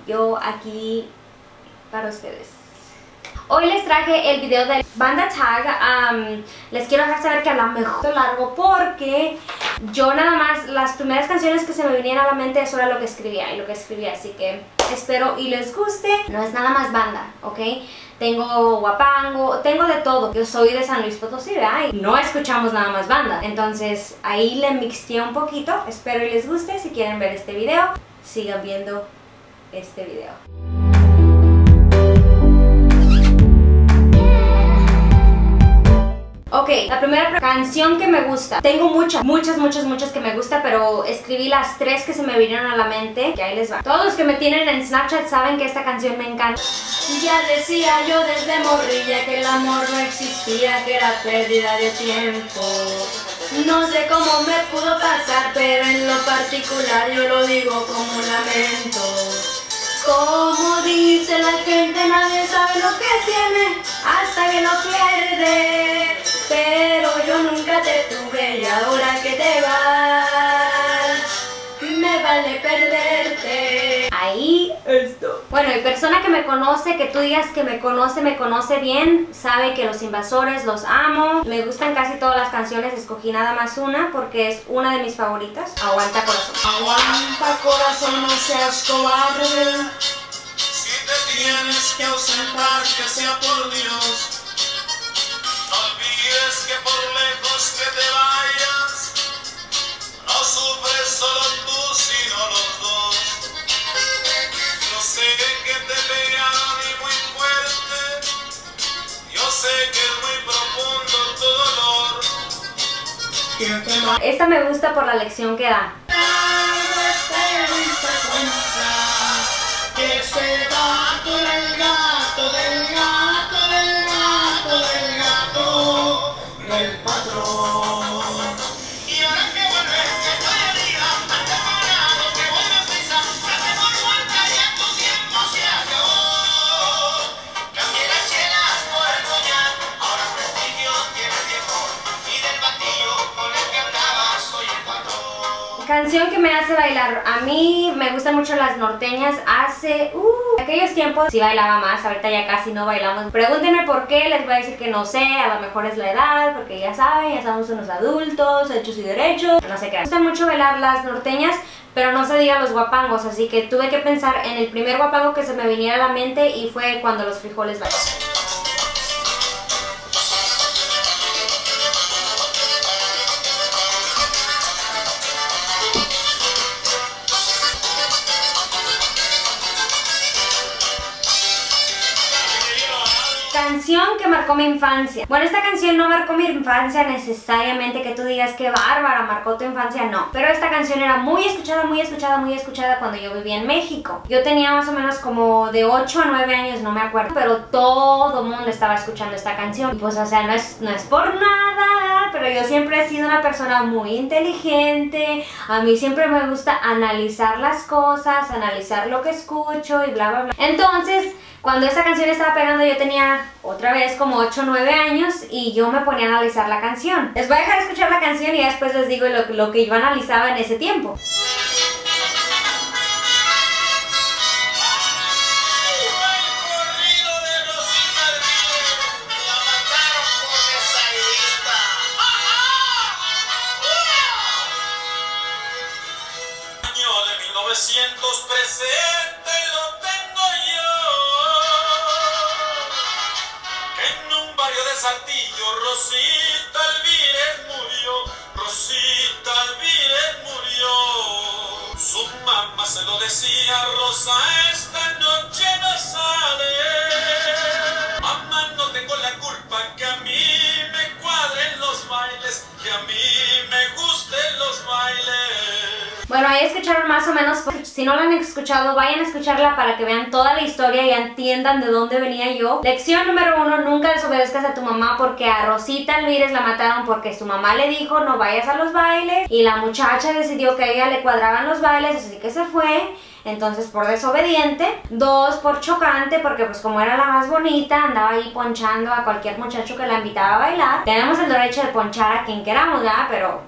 yo aquí para ustedes. Hoy les traje el video de Banda Tag. Les quiero dejar saber que a lo mejor largo porque yo nada más las primeras canciones que se me venían a la mente eso era lo que escribía así que espero y les guste. No es nada más banda, ¿ok? Tengo guapango, tengo de todo. Yo soy de San Luis Potosí, ¿verdad? Y no escuchamos nada más banda. Entonces ahí le mixteé un poquito. Espero y les guste. Si quieren ver este video, sigan viendo este video. Ok, la primera canción que me gusta. Tengo muchas que me gusta, pero escribí las 3 que se me vinieron a la mente. Y ahí les va. Todos los que me tienen en Snapchat saben que esta canción me encanta. Ya decía yo desde morrilla que el amor no existía, que era pérdida de tiempo. No sé cómo me pudo pasar, pero en lo particular yo lo digo como un lamento. Como dice la gente, nadie sabe lo que tiene hasta que lo pierde. Pero yo nunca te tuve y ahora que te vas, me vale perderte. Ahí esto. Bueno, y persona que me conoce, que tú digas que me conoce bien, sabe que Los Invasores los amo. Me gustan casi todas las canciones, escogí nada más una porque es una de mis favoritas. Aguanta corazón. Aguanta corazón, no seas cobarde. Si te tienes que ausentar, que sea por Dios. No olvides que por lejos que te vayas, no sufres solo tú, sino los dos. Yo sé que te pegaron y muy fuerte, yo sé que es muy profundo tu dolor. Esta me gusta por la lección que da. Que se gato del gato, del gato, del gato, del gato, del patrón. Y ahora que vuelves, que estoy herida, has preparado, que vuelves prisa, que te por muerta y en tu tiempo se acabó. Cambié las chelas por el coñac, ahora prestigio tiene el viejo, y del batillo con el que andabas soy el patrón. Canción que me hace bailar. A mí me gustan mucho las norteñas. Hace aquellos tiempos sí bailaba más, ahorita ya casi no bailamos. Pregúntenme por qué, les voy a decir que no sé, a lo mejor es la edad, porque ya saben, ya somos unos adultos, hechos y derechos, no sé qué. Me gusta mucho bailar las norteñas, pero no se diga los guapangos, así que tuve que pensar en el primer guapango que se me viniera a la mente y fue Cuando los frijoles bailan. Canción que marcó mi infancia. Bueno, esta canción no marcó mi infancia necesariamente que tú digas que bárbara, marcó tu infancia, no. Pero esta canción era muy escuchada cuando yo vivía en México. Yo tenía más o menos como de 8 a 9 años, no me acuerdo, pero todo el mundo estaba escuchando esta canción. Y pues, o sea, no es por nada, pero yo siempre he sido una persona muy inteligente. A mí siempre me gusta analizar las cosas, analizar lo que escucho y bla, bla, bla. Entonces, cuando esta canción estaba pegando yo tenía otra vez como 8 o 9 años y yo me ponía a analizar la canción. Les voy a dejar escuchar la canción y después les digo lo que yo analizaba en ese tiempo. Año de 1900 presente lo tengo yo. En un barrio de Saltillo, Rosita Alvírez murió, Rosita Alvírez murió. Su mamá se lo decía, Rosa, esta noche no sale. Mamá, no tengo la culpa que a mí me cuadren los bailes, que a mí me gusten los bailes. Bueno, ahí escucharon más o menos, si no la han escuchado, vayan a escucharla para que vean toda la historia y entiendan de dónde venía yo. Lección número 1, nunca desobedezcas a tu mamá porque a Rosita Alvírez la mataron porque su mamá le dijo no vayas a los bailes y la muchacha decidió que a ella le cuadraban los bailes, así que se fue. Entonces por desobediente. 2, por chocante, porque pues como era la más bonita, andaba ahí ponchando a cualquier muchacho que la invitaba a bailar. Tenemos el derecho de ponchar a quien queramos, ¿verdad? Pero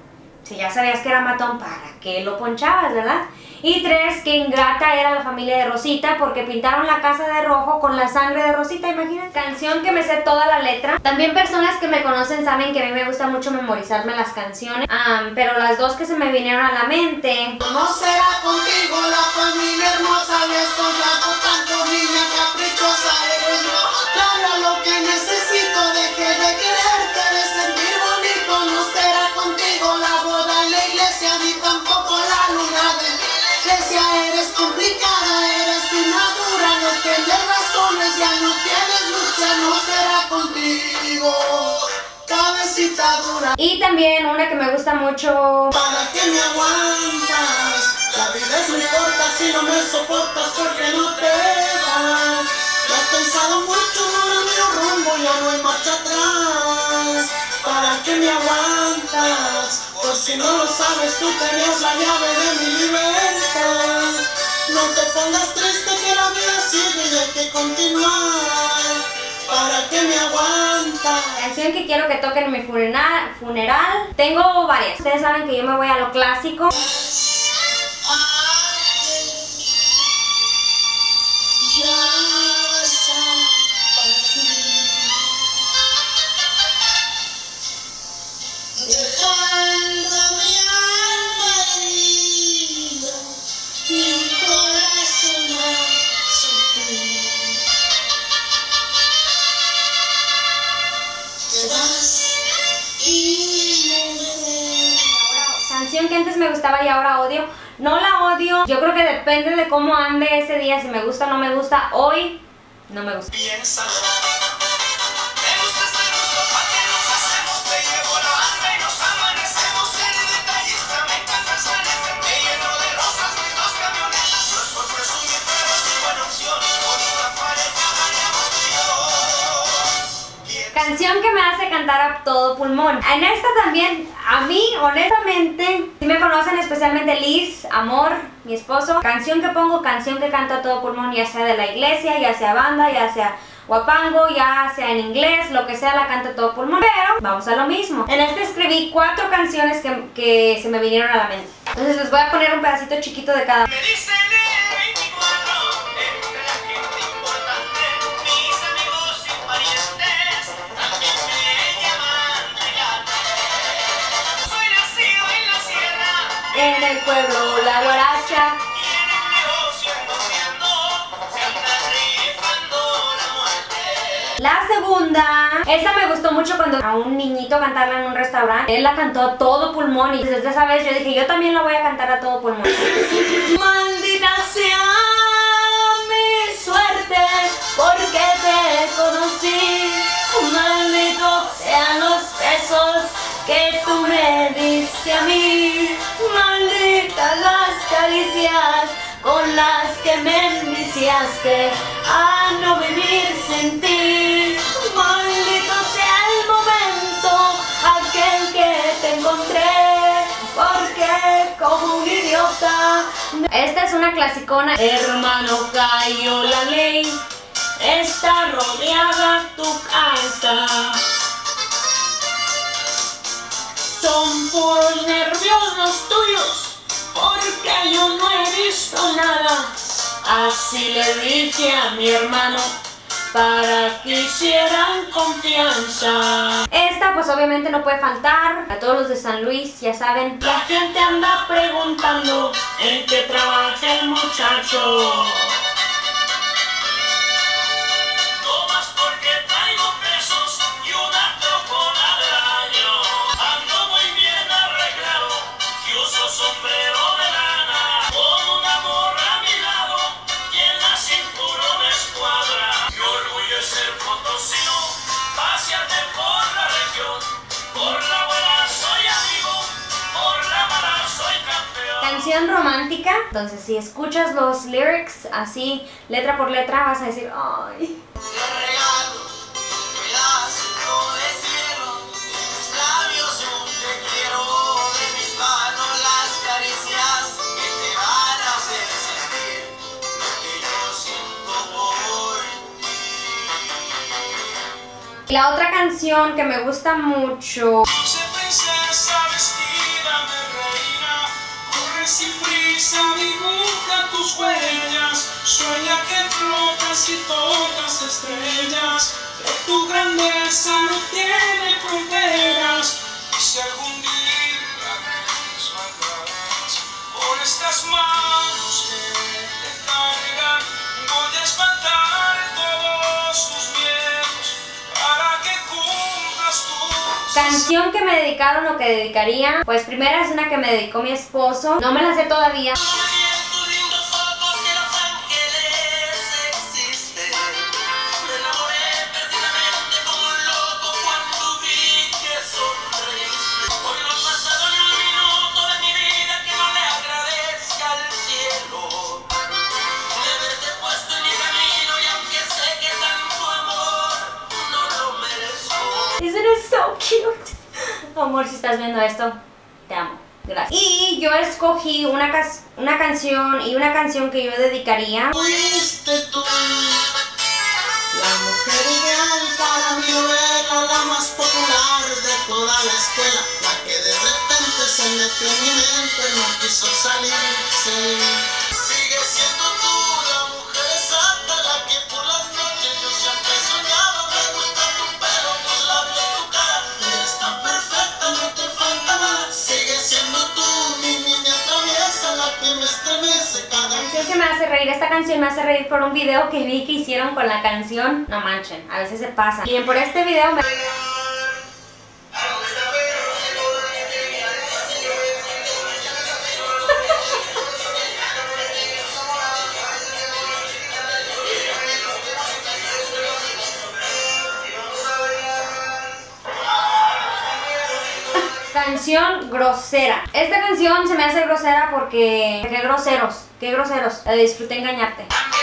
Si ya sabías que era matón, ¿para qué lo ponchabas, verdad? Y 3, que ingrata era la familia de Rosita porque pintaron la casa de rojo con la sangre de Rosita, imagínate. Canción que me sé toda la letra. También personas que me conocen saben que a mí me gusta mucho memorizarme las canciones. Pero las dos que se me vinieron a la mente. No será contigo la familia hermosa de estos por tanto niña caprichosa eres yo. Claro lo que necesito, deje de quererte, de sentir bonito. No será contigo la boda en la iglesia ni tampoco la luna de iglesia. Eres complicada, eres inmadura, no tienes razones, ya no tienes lucha, no será contigo, cabecita dura. Y también una que me gusta mucho. ¿Para qué me aguantas? La vida es muy corta si no me soportas, porque no te vas. Ya has pensado mucho, no cambio rumbo, ya no hay marcha atrás. ¿Para qué me aguantas? Por si no lo sabes, tú tenías la llave de mi libertad. No te pongas triste que la vida sigue y hay que continuar. ¿Para qué me aguantas? Canción que quiero que toquen en mi funeral. Tengo varias. Ustedes saben que yo me voy a lo clásico. Canción que antes me gustaba y ahora odio. No la odio, yo creo que depende de cómo ande ese día, si me gusta o no me gusta. Hoy no me gusta. Canción que me hace cantar a todo pulmón. En esta también, a mí, honestamente, si me conocen, especialmente Liz, Amor, mi esposo, canción que pongo, canción que canto a todo pulmón, ya sea de la iglesia, ya sea banda, ya sea guapango, ya sea en inglés, lo que sea, la canto a todo pulmón. Pero vamos a lo mismo. En este escribí 4 canciones que se me vinieron a la mente. Entonces les voy a poner un pedacito chiquito de cada. En el pueblo la guaracha. La segunda, esta me gustó mucho cuando a un niñito cantarla en un restaurante. Él la cantó a todo pulmón y desde esa vez yo dije, yo también la voy a cantar a todo pulmón. Maldita sea mi suerte, porque te conocí. Malditos sean los besos que tú me diste a mí. Malditas las caricias con las que me enviciaste a no vivir sin ti. Maldito sea el momento aquel que te encontré, porque como un idiota. Esta es una clasicona. Hermano, cayó la ley, está rodeada tu casa. Son puros nervios los tuyos, porque yo no he visto nada. Así le dije a mi hermano, para que hicieran confianza. Esta pues obviamente no puede faltar. A todos los de San Luis, ya saben. La gente anda preguntando en qué trabaja el muchacho. Canción romántica. Entonces si escuchas los lyrics así, letra por letra, vas a decir, ay. La otra canción que me gusta mucho. Princesa vestida y pocas estrellas, pero tu grandeza no tiene fronteras. Y si algún día me desmandas por estas manos que te cargan, voy a espantar todos tus miedos para que cumplas tus... Canción que me dedicaron o que dedicaría, pues primera es una que me dedicó mi esposo. No me la sé todavía. Isn't it so cute? Amor, si estás viendo esto, te amo. Gracias. Y yo escogí una canción que yo dedicaría. Fuiste tú, la mujer ideal para mi novela, la más popular de toda la escuela, la que de repente se metió en mi mente y no quiso salirse. Sigue siendo tú la mujer exacta, la que por las noches yo siempre soñaba. Me gusta tu pelo, tus labios, tu cara, eres tan perfecta, no te falta nada. Sigue siendo tú mi niña traviesa, la que me estremece cada Canción que me hace reír. Esta canción me hace reír por un video que vi que hicieron con la canción. No manchen, a veces se pasa. Y por este video me... Canción grosera. Esta canción se me hace grosera porque... ¡Qué groseros! ¡Qué groseros! La disfruté engañarte.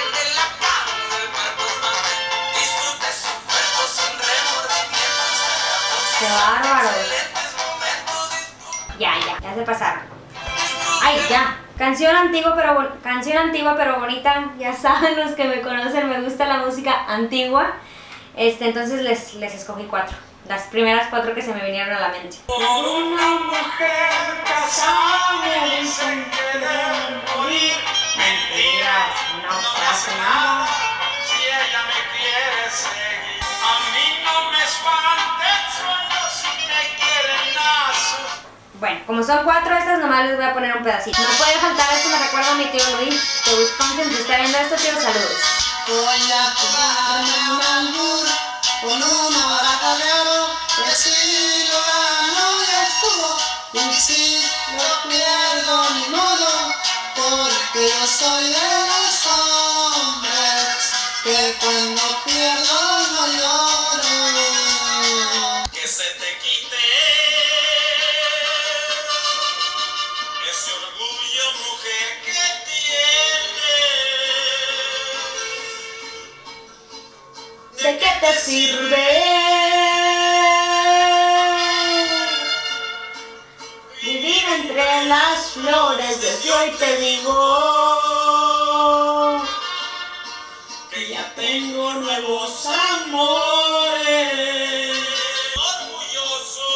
¡Qué bárbaros! Ya se pasaron. ¡Ay, ya! Canción antigua pero bonita. Ya saben los que me conocen, me gusta la música antigua. Entonces les escogí 4. Las primeras 4 que se me vinieron a la mente. Por una mujer casada me dicen que deben morir. Mentiras, no pasa nada. Si ella me quiere seguir, a mí no me espanta el sueño si me quieren nacer. Bueno, como son 4 estas, nomás les voy a poner un pedacito. No puede faltar esto, me recuerda a mi tío Luis de Wisconsin. Si está viendo esto, tío, saludos. Voy a jugarme una albur con una baraja de oro, que si lo gano ya estuvo, y si lo pierdo ni modo, porque yo soy de los hombres que cuando pierdo no lloro. Que se te quite ese orgullo, mujer, que tienes. ¿De qué te sirve vivir entre las flores? Desde hoy te digo que ya tengo nuevos amores. Orgulloso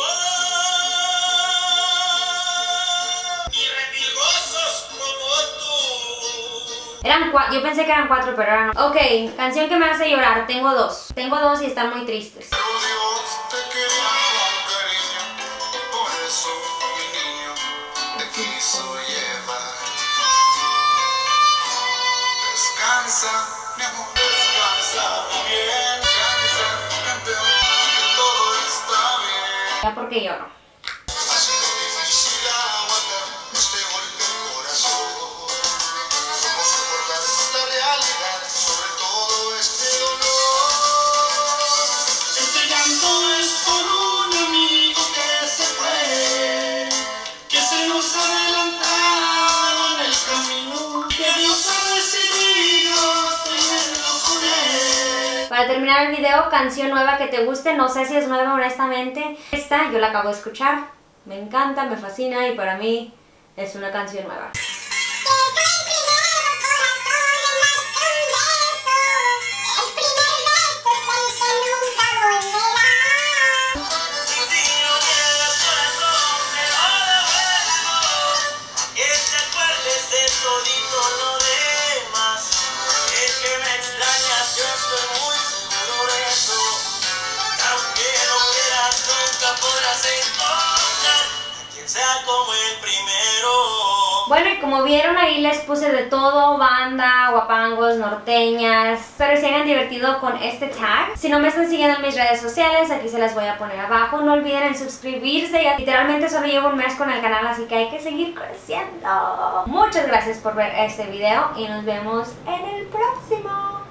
y remilgosos como tú. Eran 4, yo pensé que eran 4, pero eran... Ok, canción que me hace llorar, tengo 2. Tengo 2 y están muy tristes. Pero Dios te quería con cariño, y por eso mi niño te quiso llevar. Descansa, mi amor, descansa bien. Descansa, campeón, que todo está bien. Ya porque lloro. Ha sido difícil aguantar este golpe al corazón. Cómo soportar la realidad, sobre todo este dolor. Este llanto es por un amigo que se fue, que se nos adelantaba en el camino, que Dios ha decidido tenerlo con él. Para terminar el video, canción nueva que te guste. No sé si es nueva honestamente. Esta yo la acabo de escuchar. Me encanta, me fascina y para mí es una canción nueva. Todito lo demás, es que me extrañas, yo podrás encontrar a quien sea como el primero. Bueno, y como vieron ahí les puse de todo, banda, guapangos, norteñas. Espero que se hayan divertido con este tag. Si no me están siguiendo en mis redes sociales, aquí se las voy a poner abajo. No olviden en suscribirse. Ya literalmente solo llevo un mes con el canal, así que hay que seguir creciendo. Muchas gracias por ver este video y nos vemos en el próximo.